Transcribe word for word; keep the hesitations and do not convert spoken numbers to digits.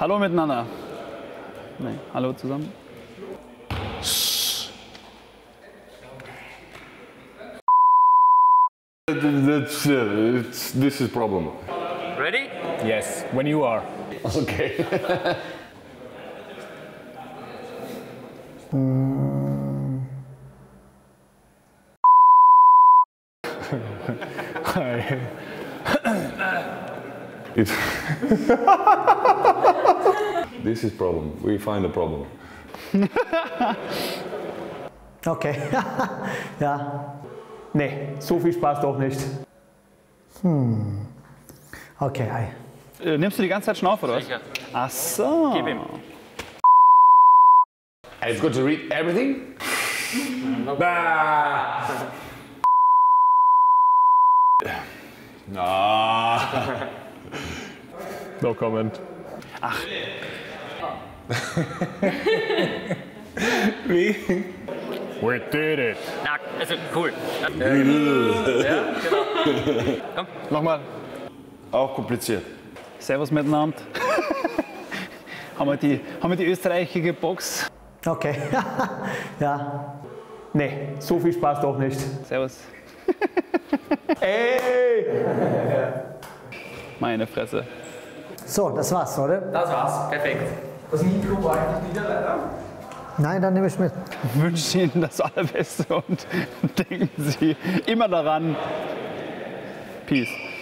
Hallo miteinander. Nee, hallo zusammen. That's, uh, it's, this is problem. Ready? Yes, when you are. Okay. It This is problem. We find a problem. Okay. Ja. Nee, so viel Spaß doch nicht. Hm. Okay, ei. Äh, nimmst du die ganze Zeit Schnauf, oder was? Sicher. Ach so. Gib ihm. I've got to read everything? Bah. No. No comment. Ach. Wie? We did it. Na, also cool. Ja, genau. Komm. Nochmal. Auch kompliziert. Servus miteinander. haben, wir die, haben wir die österreichische Box? Okay. Ja. Nee, so viel Spaß doch nicht. Servus. Ey! Meine Fresse. So, das war's, oder? Das war's. Perfekt. Das Mikro war eigentlich nicht leider. Nein, dann nehme ich mit. Ich wünsche Ihnen das Allerbeste und denken Sie immer daran. Peace.